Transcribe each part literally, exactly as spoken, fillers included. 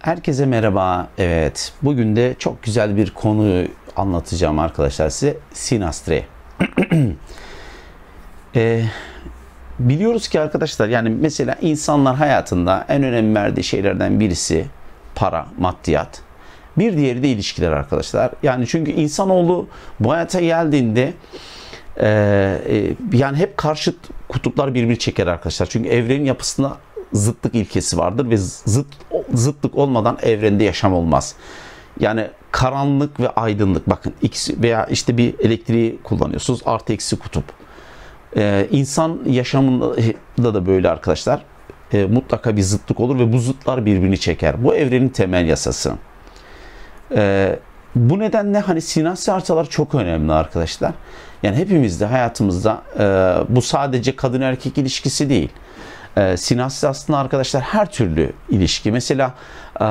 Herkese merhaba. Evet, bugün de çok güzel bir konuyu anlatacağım arkadaşlar size. Sinastre. ee, biliyoruz ki arkadaşlar, yani mesela insanlar hayatında en önem verdiği şeylerden birisi para, maddiyat. Bir diğeri de ilişkiler arkadaşlar. Yani çünkü insanoğlu bu hayata geldiğinde e, e, yani hep karşıt kutuplar birbirini çeker arkadaşlar. Çünkü evrenin yapısında zıtlık ilkesi vardır ve zıt zıtlık olmadan evrende yaşam olmaz. Yani karanlık ve aydınlık, bakın ikisi, veya işte bir elektriği kullanıyorsunuz, artı eksi kutup. Ee, insan yaşamında da böyle arkadaşlar. Ee, mutlaka bir zıtlık olur ve bu zıtlar birbirini çeker. Bu evrenin temel yasası. Ee, bu nedenle hani sinasri haritalar çok önemli arkadaşlar. Yani hepimizde hayatımızda e, bu sadece kadın erkek ilişkisi değil. E, sinasri aslında arkadaşlar her türlü ilişki. Mesela e,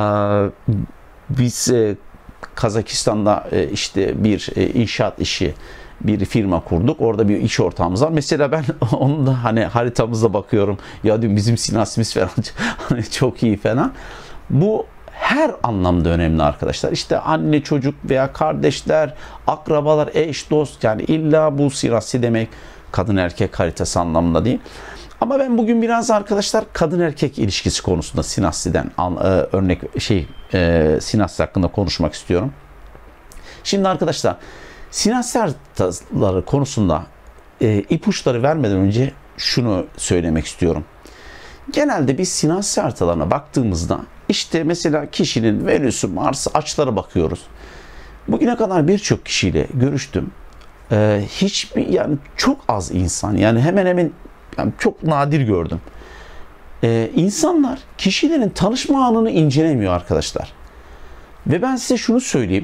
biz e, Kazakistan'da e, işte bir e, inşaat işi, bir firma kurduk. Orada bir iş ortağımız var. Mesela ben onun da hani haritamıza bakıyorum. Ya diyorum bizim sinasrimiz falan hani çok iyi falan. Bu her anlamda önemli arkadaşlar. İşte anne, çocuk veya kardeşler, akrabalar, eş, dost, yani illa bu sinasri demek kadın erkek haritası anlamında değil. Ama ben bugün biraz arkadaşlar kadın erkek ilişkisi konusunda sinasriden örnek şey e, sinasri hakkında konuşmak istiyorum. Şimdi arkadaşlar sinasri haritaları konusunda e, ipuçları vermeden önce şunu söylemek istiyorum. Genelde biz sinasri haritalarına baktığımızda işte mesela kişinin Venüs'ü, Mars'ı, açılara bakıyoruz. Bugüne kadar birçok kişiyle görüştüm. Ee, hiçbir yani çok az insan, yani hemen hemen yani çok nadir gördüm. Ee, insanlar kişilerin tanışma anını incelemiyor arkadaşlar. Ve ben size şunu söyleyeyim.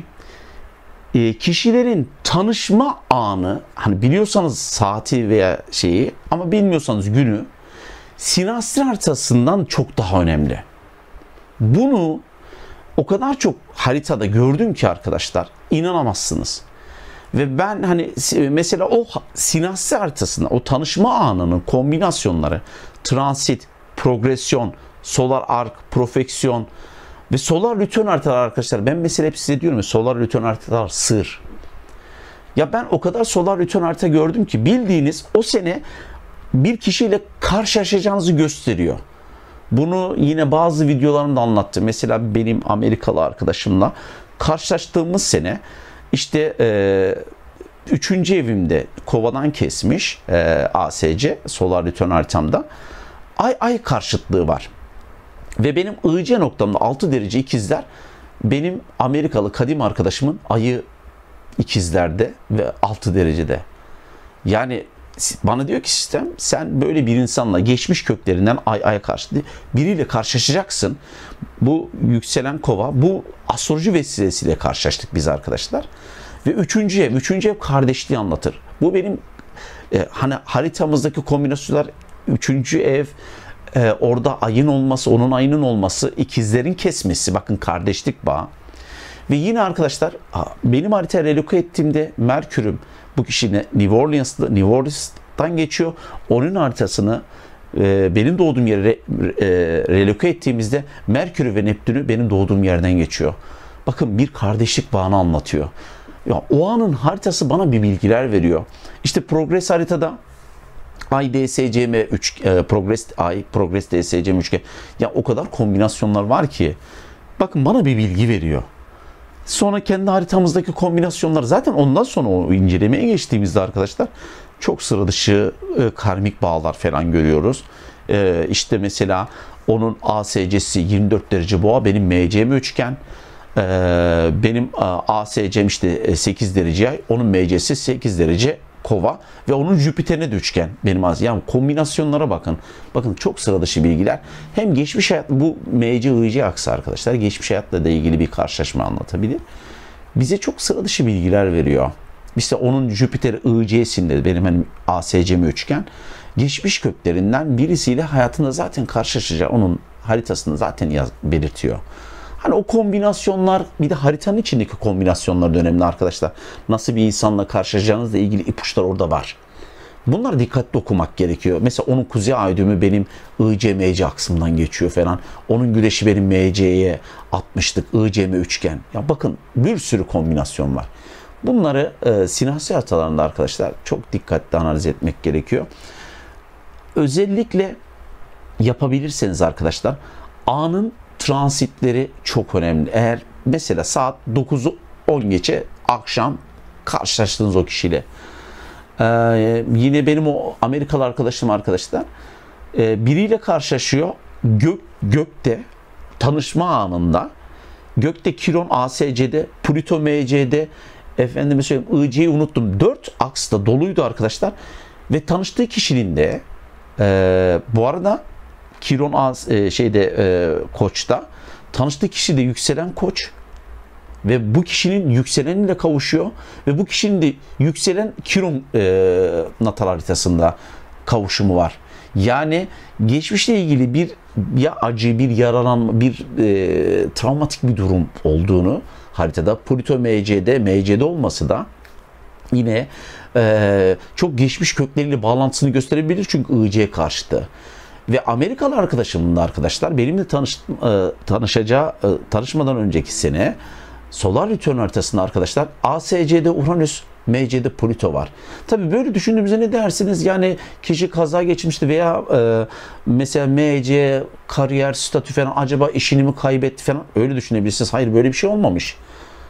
Ee, kişilerin tanışma anı, hani biliyorsanız saati veya şeyi ama bilmiyorsanız günü, sinasri haritasından çok daha önemli. Bunu o kadar çok haritada gördüm ki arkadaşlar, inanamazsınız. Ve ben hani mesela o sinasri haritasında o tanışma anının kombinasyonları, transit, progresyon, solar arc, profeksiyon ve solar return haritalar arkadaşlar. Ben mesela hep size diyorum ya, solar return haritalar sır. Ya ben o kadar solar return harita gördüm ki bildiğiniz o sene bir kişiyle karşılaşacağınızı gösteriyor. Bunu yine bazı videolarımda anlattım. Mesela benim Amerikalı arkadaşımla karşılaştığımız sene işte e, üçüncü evimde kovadan kesmiş e, A S C, solar return haritamda ay ay karşıtlığı var. Ve benim I C noktamda altı derece ikizler, benim Amerikalı kadim arkadaşımın ayı ikizlerde ve altı derecede. Yani bana diyor ki sistem, sen böyle bir insanla geçmiş köklerinden ay aya karşı biriyle karşılaşacaksın. Bu yükselen kova, bu astroloji vesilesiyle karşılaştık biz arkadaşlar. Ve üçüncü ev, üçüncü ev kardeşliği anlatır. Bu benim e, hani haritamızdaki kombinasyonlar, üçüncü ev, e, orada ayın olması, onun ayının olması, ikizlerin kesmesi, bakın kardeşlik bağı. Ve yine arkadaşlar benim haritayı reloke ettiğimde Merkür'üm bu kişi New Orleans'ta, New Orleans'tan geçiyor. Onun haritasını e, benim doğduğum yere re, e, reloke ettiğimizde Merkür ve Neptün'ü benim doğduğum yerden geçiyor. Bakın bir kardeşlik bağını anlatıyor. Ya, o anın haritası bana bir bilgiler veriyor. İşte Progress haritada Ay D S C M üç, e, Progress Ay, Progress D S C M üçgen. Ya o kadar kombinasyonlar var ki. Bakın bana bir bilgi veriyor. Sonra kendi haritamızdaki kombinasyonlar, zaten ondan sonra o incelemeye geçtiğimizde arkadaşlar çok sıra dışı e, karmik bağlar falan görüyoruz. E, işte mesela onun A S C'si yirmi dört derece boğa, benim M C M üçgen. E, benim A S C'm işte sekiz derece yay, onun M C'si sekiz derece kova ve onun Jüpiter'ine de üçgen benim az. Yani kombinasyonlara bakın. Bakın çok sıra dışı bilgiler. Hem geçmiş hayat, bu M C I C aksı arkadaşlar geçmiş hayatla da ilgili bir karşılaşma anlatabilir. Bize çok sıra dışı bilgiler veriyor. İşte onun Jüpiter I C'sinde benim hani A S C'm üçgen. Geçmiş köklerinden birisiyle hayatında zaten karşılaşacağı, onun haritasını zaten yaz, belirtiyor. Hani o kombinasyonlar, bir de haritanın içindeki kombinasyonlar da önemli arkadaşlar. Nasıl bir insanla karşılaşacağınızla ilgili ipuçlar orada var. Bunlar dikkatli okumak gerekiyor. Mesela onun kuzey ay düğümü benim I C M C aksımdan geçiyor falan. Onun güneşi benim M C'ye atmıştık. I C M üçgen. Ya bakın bir sürü kombinasyon var. Bunları e, sinasi haritalarında arkadaşlar çok dikkatli analiz etmek gerekiyor. Özellikle yapabilirseniz arkadaşlar anın transitleri çok önemli. Eğer mesela saat dokuzu on geçe akşam karşılaştığınız o kişiyle ee, yine benim o Amerikalı arkadaşım arkadaşlar e, biriyle karşılaşıyor gök, gökte tanışma anında gökte Kiron A S C'de Plüto M C'de efendime söyleyeyim I C'yi unuttum dört aksta doluydu arkadaşlar ve tanıştığı kişinin de e, bu arada Kiron A, e, şeyde e, Koç'ta tanıştığı kişi de yükselen Koç ve bu kişinin yükseleniyle kavuşuyor ve bu kişinin de yükselen Kiron e, natal haritasında kavuşumu var. Yani geçmişle ilgili bir ya acı, bir yaralanma, bir e, travmatik bir durum olduğunu haritada Plüto M C'de, M C'de olması da yine e, çok geçmiş kökleriyle bağlantısını gösterebilir çünkü I C karşıtı. Ve Amerikalı arkadaşımın da arkadaşlar benimle tanış, e, tanışacağı, e, tanışmadan önceki sene Solar Return haritasında arkadaşlar A S C'de Uranüs, M C'de Plüto var. Tabii böyle düşündüğümüzde ne dersiniz? Yani kişi kaza geçmişti veya e, mesela M C, kariyer, statü falan acaba işini mi kaybetti falan öyle düşünebilirsiniz. Hayır böyle bir şey olmamış.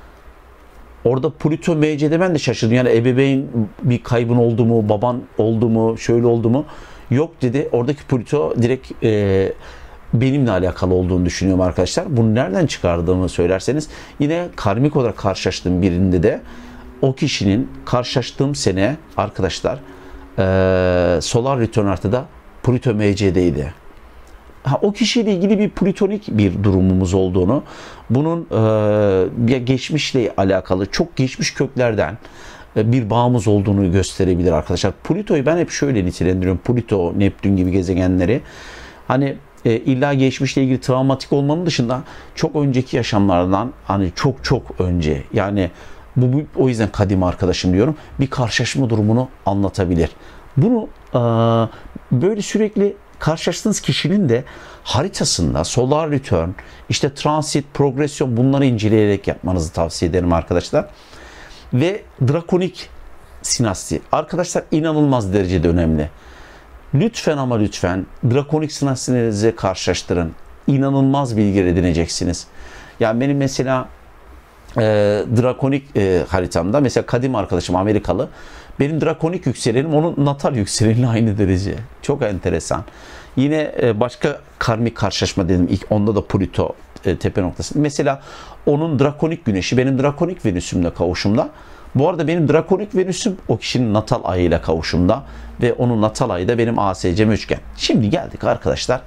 Orada Plüto M C'de ben de şaşırdım. Yani ebeveyn bir kaybın oldu mu, baban oldu mu, şöyle oldu mu? Yok dedi. Oradaki Plüto direkt e, benimle alakalı olduğunu düşünüyorum arkadaşlar. Bunu nereden çıkardığımı söylerseniz yine karmik olarak karşılaştığım birinde de o kişinin karşılaştığım sene arkadaşlar e, Solar Return haritada Plüto M C'deydi. Ha, o kişiyle ilgili bir plütonik bir durumumuz olduğunu, bunun e, geçmişle alakalı çok geçmiş köklerden e, bir bağımız olduğunu gösterebilir arkadaşlar. Plüto'yu ben hep şöyle nitelendiriyorum. Plüto, Neptün gibi gezegenleri hani e, illa geçmişle ilgili travmatik olmanın dışında çok önceki yaşamlardan hani çok çok önce yani bu, bu o yüzden kadim arkadaşım diyorum. Bir karşılaşma durumunu anlatabilir. Bunu e, böyle sürekli karşılaştığınız kişinin de haritasında solar return, işte transit, progresyon bunları inceleyerek yapmanızı tavsiye ederim arkadaşlar. Ve drakonik sinasti. Arkadaşlar inanılmaz derecede önemli. Lütfen ama lütfen drakonik sinastinizi karşılaştırın. İnanılmaz bilgi edineceksiniz. Yani benim mesela e, drakonik e, haritamda mesela kadim arkadaşım Amerikalı. Benim drakonik yükselenim onun natal yükseleniyle aynı derece. Çok enteresan. Yine e, başka karmik karşılaşma dedim. İlk onda da Plüto e, tepe noktası. Mesela onun drakonik güneşi benim drakonik Venüs'ümle kavuşumda. Bu arada benim drakonik Venüs'üm o kişinin natal ayıyla kavuşumda ve onun natal ayı da benim A S C'm üçgen. Şimdi geldik arkadaşlar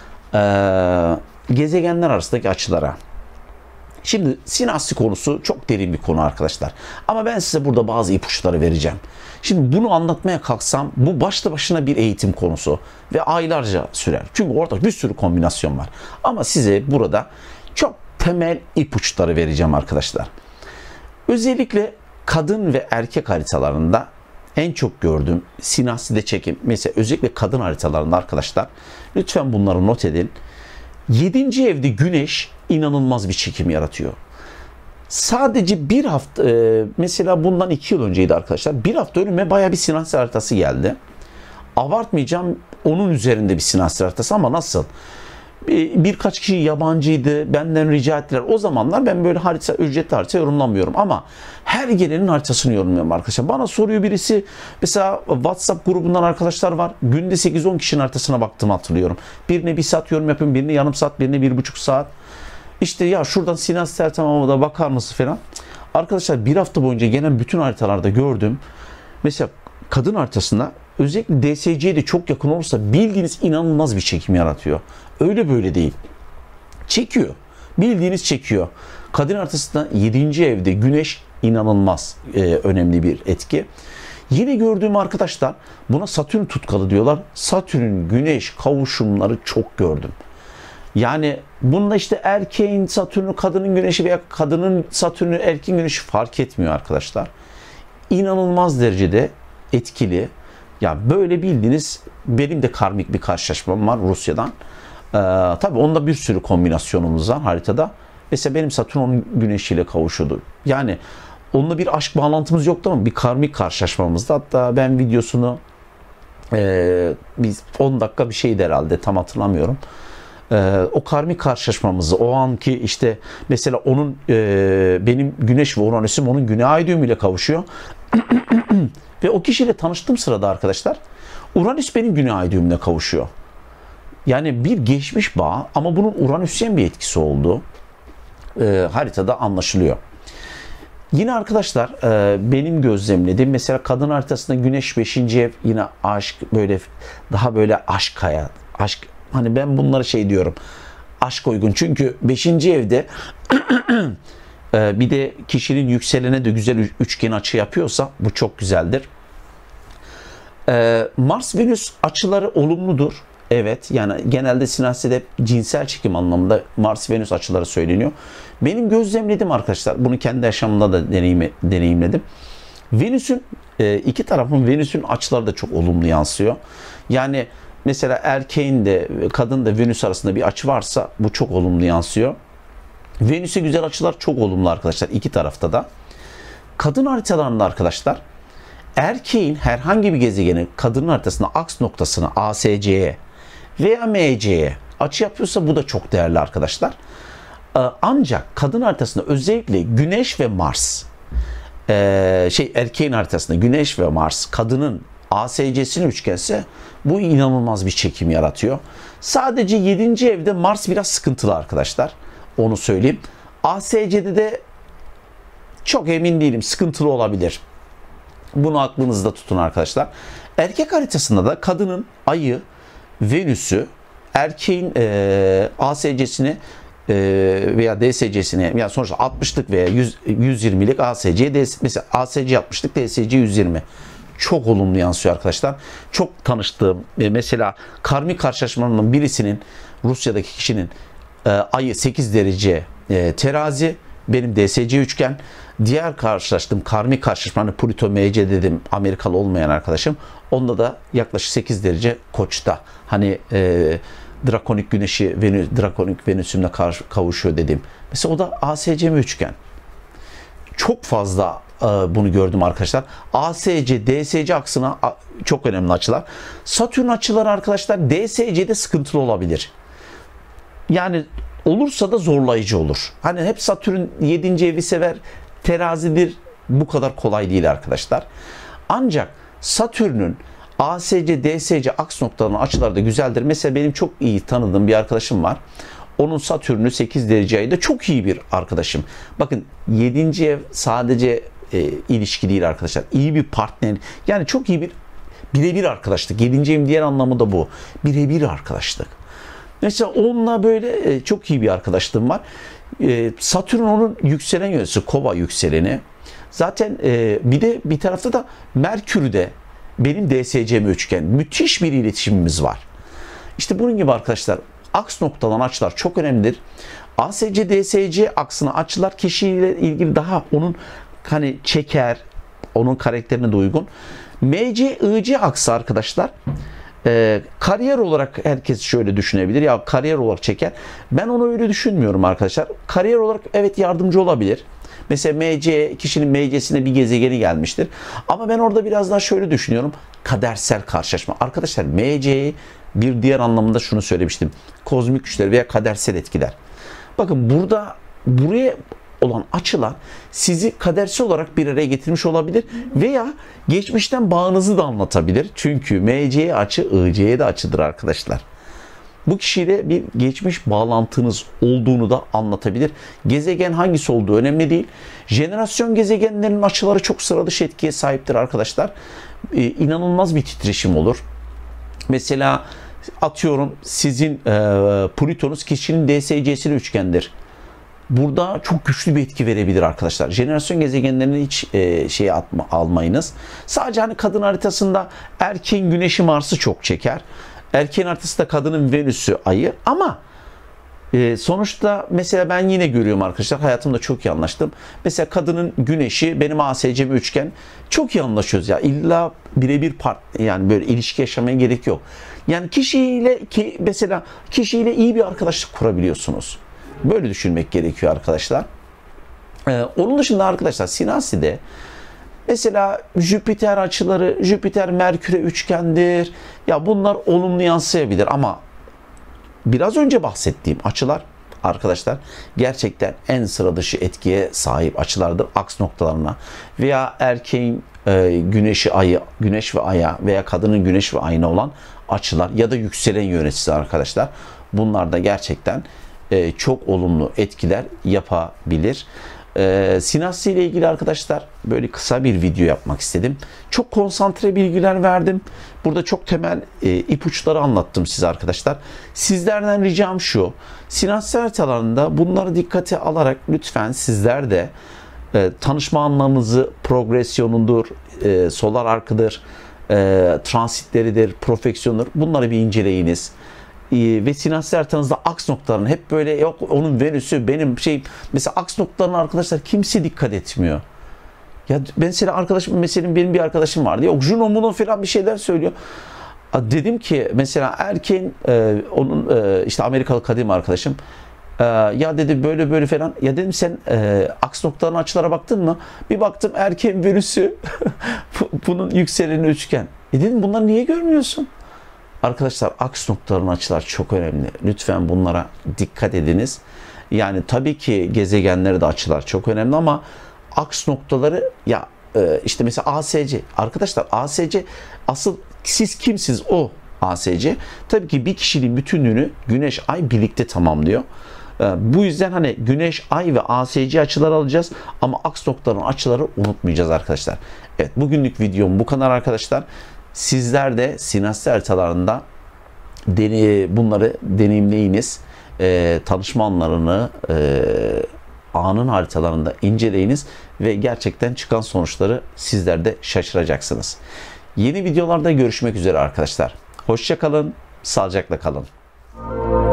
e, gezegenler arasındaki açılara. Şimdi sinastri konusu çok derin bir konu arkadaşlar. Ama ben size burada bazı ipuçları vereceğim. Şimdi bunu anlatmaya kalksam bu başlı başına bir eğitim konusu ve aylarca sürer. Çünkü orada bir sürü kombinasyon var. Ama size burada çok temel ipuçları vereceğim arkadaşlar. Özellikle kadın ve erkek haritalarında en çok gördüğüm sinastride çekim. Mesela özellikle kadın haritalarında arkadaşlar lütfen bunları not edin. yedinci evde güneş inanılmaz bir çekim yaratıyor. Sadece bir hafta mesela bundan iki yıl önceydi arkadaşlar. Bir hafta önüme baya bir sinastri haritası geldi. Abartmayacağım onun üzerinde bir sinastri haritası ama nasıl? Bir, birkaç kişi yabancıydı. Benden rica ettiler. O zamanlar ben böyle harita, ücretli harita yorumlamıyorum ama her gelenin haritasını yorumluyorum arkadaşlar. Bana soruyor birisi. Mesela WhatsApp grubundan arkadaşlar var. Günde sekiz on kişinin haritasına baktığımı hatırlıyorum. Birine bir saat yorum yapıyorum. Birine yarım saat. Birine bir buçuk saat. İşte ya şuradan sinastri haritamama da bakar mısın falan. Arkadaşlar bir hafta boyunca gelen bütün haritalarda gördüm. Mesela kadın haritasında özellikle D S C'ye de çok yakın olursa bildiğiniz inanılmaz bir çekim yaratıyor. Öyle böyle değil. Çekiyor. Bildiğiniz çekiyor. Kadın haritasında yedinci evde güneş inanılmaz e, önemli bir etki. Yine gördüğüm arkadaşlar buna Satürn tutkalı diyorlar. Satürn güneş kavuşumları çok gördüm. Yani bunda işte erkeğin Satürn'ü, kadının güneşi veya kadının Satürn'ü, erkeğin güneşi fark etmiyor arkadaşlar. İnanılmaz derecede etkili. Ya böyle bildiğiniz benim de karmik bir karşılaşmam var Rusya'dan. Ee, tabii onda bir sürü kombinasyonumuz var haritada. Mesela benim Satürn onun güneşiyle kavuşuyordu. Yani onunla bir aşk bağlantımız yoktu ama bir karmik karşılaşmamızdı. Hatta ben videosunu e, biz on dakika bir şeydi herhalde, tam hatırlamıyorum. E, o karmik karşılaşmamızı, o anki işte mesela onun e, benim Güneş ve Uranüs'üm onun Güney ay düğümüyle kavuşuyor. Ve o kişiyle tanıştığım sırada arkadaşlar Uranüs benim Güney ay düğümüne kavuşuyor. Yani bir geçmiş bağ ama bunun Uranüsyen bir etkisi olduğu e, haritada anlaşılıyor. Yine arkadaşlar e, benim gözlemlediğim mesela kadın haritasında Güneş beşinci ev, yine aşk, böyle daha böyle aşk kaya. Aşk, hani ben bunlara şey diyorum. Aşk uygun. Çünkü beşinci evde e, bir de kişinin yükselene de güzel üçgen açı yapıyorsa bu çok güzeldir. E, Mars Venüs açıları olumludur. Evet, yani genelde sinastide hep cinsel çekim anlamında Mars Venüs açıları söyleniyor. Benim gözlemledim arkadaşlar. Bunu kendi yaşamımda da deneyim, deneyimledim. Venüs'ün e, iki tarafın Venüs'ün açıları da çok olumlu yansıyor. Yani mesela erkeğin de kadın da Venüs arasında bir açı varsa bu çok olumlu yansıyor. Venüs'e güzel açılar çok olumlu arkadaşlar, iki tarafta da. Kadın haritalarında arkadaşlar erkeğin herhangi bir gezegeni kadının haritasında aks noktasına A S C'ye veya M C'ye açı yapıyorsa bu da çok değerli arkadaşlar. Ancak kadın haritasında özellikle Güneş ve Mars, şey erkeğin haritasında Güneş ve Mars kadının A S C'sinin üçgense bu inanılmaz bir çekim yaratıyor. Sadece yedinci evde Mars biraz sıkıntılı arkadaşlar. Onu söyleyeyim. A S C'de de çok emin değilim, sıkıntılı olabilir. Bunu aklınızda tutun arkadaşlar. Erkek haritasında da kadının ayı, Venüs'ü, erkeğin e, A S C'sini e, veya D S C'sini, yani sonuçta altmışlık veya yüz, yüz yirmilik A S C, mesela A S C altmışlık, D S C yüz yirmi. Çok olumlu yansıyor arkadaşlar. Çok tanıştığım e, mesela karmik karşılaşmalarının birisinin, Rusya'daki kişinin e, ayı sekiz derece e, terazi, benim D S C üçgen. Diğer karşılaştığım karmik karşılaşmanın Plüto M C dedim, Amerikalı olmayan arkadaşım. Onda da yaklaşık sekiz derece Koç'ta. Hani e, drakonik güneşi Venüs, drakonik Venüs'ümle kavuşuyor dedim. Mesela o da A S C mi üçgen. Çok fazla e, bunu gördüm arkadaşlar. A S C, D S C aksına a, çok önemli açılar. Satürn açıları arkadaşlar D S C'de sıkıntılı olabilir. Yani olursa da zorlayıcı olur. Hani hep Satürn yedinci evi sever, terazidir. Bu kadar kolay değil arkadaşlar. Ancak Satürn'ün A S C, D S C aks noktalarının açıları da güzeldir. Mesela benim çok iyi tanıdığım bir arkadaşım var. Onun Satürn'ü sekiz derece ayda, çok iyi bir arkadaşım. Bakın yedinci ev sadece e, ilişki değil arkadaşlar. İyi bir partner. Yani çok iyi bir birebir arkadaşlık. yedinci evin diğer anlamı da bu. Birebir arkadaşlık. Mesela onunla böyle e, çok iyi bir arkadaşlığım var. E, Satürn onun yükselen yöneticisi, Kova yükseleni. Zaten e, bir de bir tarafta da Merkür'de benim D S C'm üçgen. Müthiş bir iletişimimiz var. İşte bunun gibi arkadaşlar aks noktalan açılar çok önemlidir. A S C, D S C aksına açılar kişiyle ilgili daha onun hani çeker, onun karakterine de uygun. M C, I C aksı arkadaşlar e, kariyer olarak herkes şöyle düşünebilir. Ya kariyer olarak çeker. Ben onu öyle düşünmüyorum arkadaşlar. Kariyer olarak evet yardımcı olabilir. Mesela M C, kişinin M C'sine bir gezegeni gelmiştir. Ama ben orada biraz daha şöyle düşünüyorum. Kadersel karşılaşma. Arkadaşlar M C'yi bir diğer anlamında şunu söylemiştim. Kozmik güçler veya kadersel etkiler. Bakın burada buraya olan açılar sizi kadersel olarak bir araya getirmiş olabilir veya geçmişten bağınızı da anlatabilir. Çünkü M C'ye açı I C'ye de açıdır arkadaşlar. Bu kişiyle bir geçmiş bağlantınız olduğunu da anlatabilir. Gezegen hangisi olduğu önemli değil. Jenerasyon gezegenlerinin açıları çok sıra dışı etkiye sahiptir arkadaşlar. Ee, inanılmaz bir titreşim olur. Mesela atıyorum sizin e, Plüton'uz kişinin D S C'sine üçgendir. Burada çok güçlü bir etki verebilir arkadaşlar. Jenerasyon gezegenlerini hiç e, şeye atma, almayınız. Sadece hani kadın haritasında erkeğin Güneş'i Mars'ı çok çeker. Erkeğin haritasında kadının Venüs'ü Ay'ı, ama Ee, sonuçta mesela ben yine görüyorum arkadaşlar, hayatımda çok iyi anlaştım. Mesela kadının güneşi benim A S C'm üçgen, çok iyi anlaşıyoruz ya. İlla birebir part, yani böyle ilişki yaşamaya gerek yok. Yani kişiyle ki mesela kişiyle iyi bir arkadaşlık kurabiliyorsunuz. Böyle düşünmek gerekiyor arkadaşlar. Ee, onun dışında arkadaşlar Sinasi'de mesela Jüpiter açıları, Jüpiter Merkür'e üçgendir. Ya bunlar olumlu yansıyabilir ama biraz önce bahsettiğim açılar arkadaşlar gerçekten en sıra dışı etkiye sahip açılardır aks noktalarına veya erkeğin e, güneşi ayı, güneş ve aya veya kadının güneş ve ayına olan açılar ya da yükselen yöneticisi arkadaşlar. Bunlar da gerçekten e, çok olumlu etkiler yapabilir. Ee, Sinasi ile ilgili arkadaşlar böyle kısa bir video yapmak istedim. Çok konsantre bilgiler verdim. Burada çok temel e, ipuçları anlattım size arkadaşlar. Sizlerden ricam şu. Sinasi haritalarında bunları dikkate alarak lütfen sizler de e, tanışma anlamınızı, progresyonudur, e, solar arkıdır, e, transitleridir, profeksiyondur. Bunları bir inceleyiniz. Ve Sinasi haritanızda aks noktalarının hep böyle yok onun Venüs'ü benim şey mesela aks noktalarına arkadaşlar kimse dikkat etmiyor. Ya mesela arkadaşım mesela benim bir arkadaşım vardı. Yok Juno Muno falan bir şeyler söylüyor. Dedim ki mesela erkeğin e, onun e, işte Amerikalı kadim arkadaşım e, ya dedi böyle böyle falan. Ya dedim sen e, aks noktalarına açılara baktın mı? Bir baktım erkeğin Venüs'ü bunun yükseleni üçgen. E dedim bunları niye görmüyorsun? Arkadaşlar aks noktalarının açılar çok önemli. Lütfen bunlara dikkat ediniz. Yani tabii ki gezegenleri de açılar çok önemli ama aks noktaları ya işte mesela A S C. Arkadaşlar A S C asıl siz kimsiniz o A S C. Tabii ki bir kişinin bütünlüğünü Güneş Ay birlikte tamamlıyor. Bu yüzden hani Güneş, Ay ve A S C açılar alacağız ama aks noktalarının açıları unutmayacağız arkadaşlar. Evet bugünlük videom bu kadar arkadaşlar. Sizler de Sinasi haritalarında bunları deneyimleyiniz. E, tanışma anlarını e, anın haritalarında inceleyiniz ve gerçekten çıkan sonuçları sizler de şaşıracaksınız. Yeni videolarda görüşmek üzere arkadaşlar. Hoşça kalın, sağlıcakla kalın.